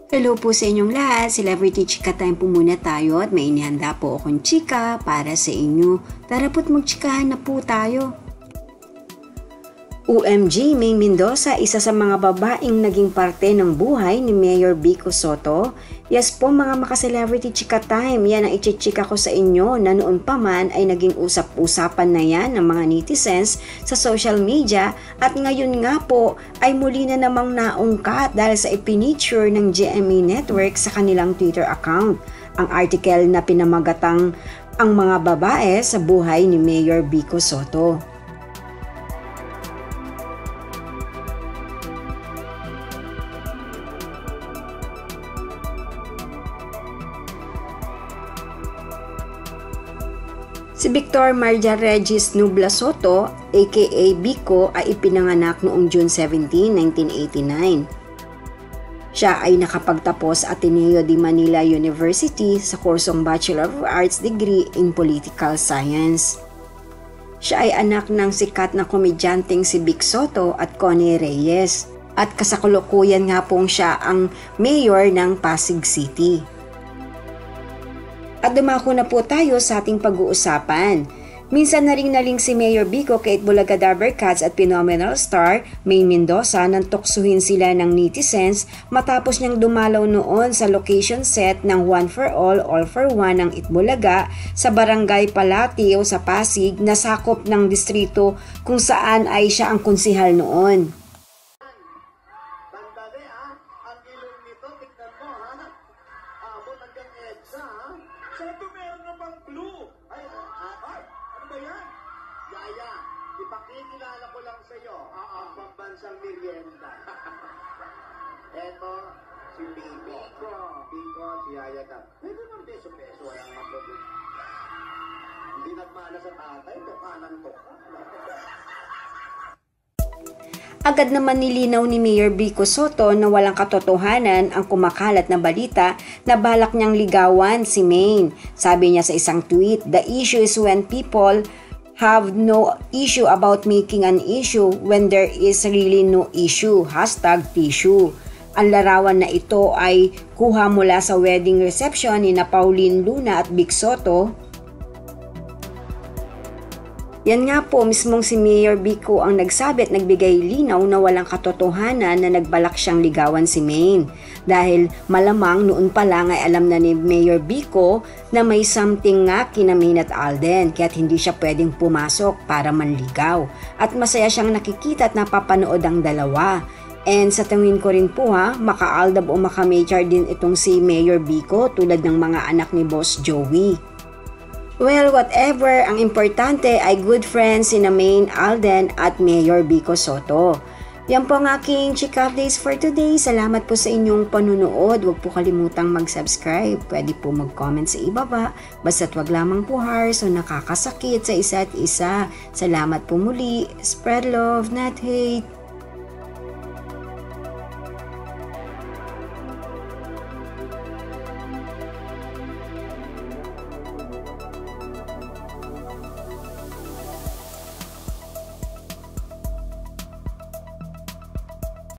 Hello po sa inyong lahat, Celebrity Chika Time po muna tayo at may inihanda po akong chika para sa inyo. Tara po't magchikahan na po tayo. OMG, Maine Mendoza, isa sa mga babaeng naging parte ng buhay ni Mayor Vico Sotto. Yes po mga maka-Celebrity Chika Time, yan ang ichichika ko sa inyo na noon pa man ay naging usap-usapan na yan ng mga netizens sa social media at ngayon nga po ay muli na namang naungkat dahil sa ipiniture ng GMA Network sa kanilang Twitter account. Ang article na pinamagatang ang mga babae sa buhay ni Mayor Vico Sotto. Si Victor Maria Regis Nubla Sotto, aka Vico, ay ipinanganak noong June 17, 1989. Siya ay nakapagtapos Ateneo de Manila University sa kursong Bachelor of Arts degree in Political Science. Siya ay anak ng sikat na komedyanteng si Vic Sotto at Connie Reyes at kasakulukuyan nga pong siya ang mayor ng Pasig City. At dumako na po tayo sa ating pag-uusapan. Minsan na ring naling si Mayor Vico kay Itbulaga Dabarkats at phenomenal star Maine Mendoza nang tuksuhin sila ng netizens matapos niyang dumalaw noon sa location set ng One for All for One ng Itbulaga sa Barangay Palatio sa Pasig na sakop ng distrito kung saan ay siya ang konsihal noon. Sabi meron na bang blue? Ano ba yan? Yaya, ipakikilala ko lang sa iyo ang pambansang merienda. Eto, si Vico. Vico, si Yaya ka. Pwede ng beso-beso, walang maproblema. Hindi nagmana sa tatay, tukanan to. Agad naman nilinaw ni Mayor Vico Sotto na walang katotohanan ang kumakalat na balita na balak niyang ligawan si Maine. Sabi niya sa isang tweet, "The issue is when people have no issue about making an issue when there is really no issue. #tissue." Ang larawan na ito ay kuha mula sa wedding reception ni na Pauline Luna at Vic Sotto. Yan nga po, mismong si Mayor Vico ang nagsabi at nagbigay linaw na walang katotohanan na nagbalak siyang ligawan si Maine. Dahil malamang noon pa lang ay alam na ni Mayor Vico na may something nga kina Maine at Alden kaya't hindi siya pwedeng pumasok para manligaw. At masaya siyang nakikita at napapanood ang dalawa. And sa tingin ko rin po maka-Aldab o maka-Maychar din itong si Mayor Vico tulad ng mga anak ni Boss Joey. Well, whatever, ang importante ay good friends sina Maine, Alden at Mayor Vico Sotto. Yan po ang aking chika updates for today. Salamat po sa inyong panunood. Huwag po kalimutang mag-subscribe. Pwede po mag-comment sa ibaba. Basta't wag lamang po harsh o nakakasakit sa isa't isa. Salamat po muli. Spread love, not hate.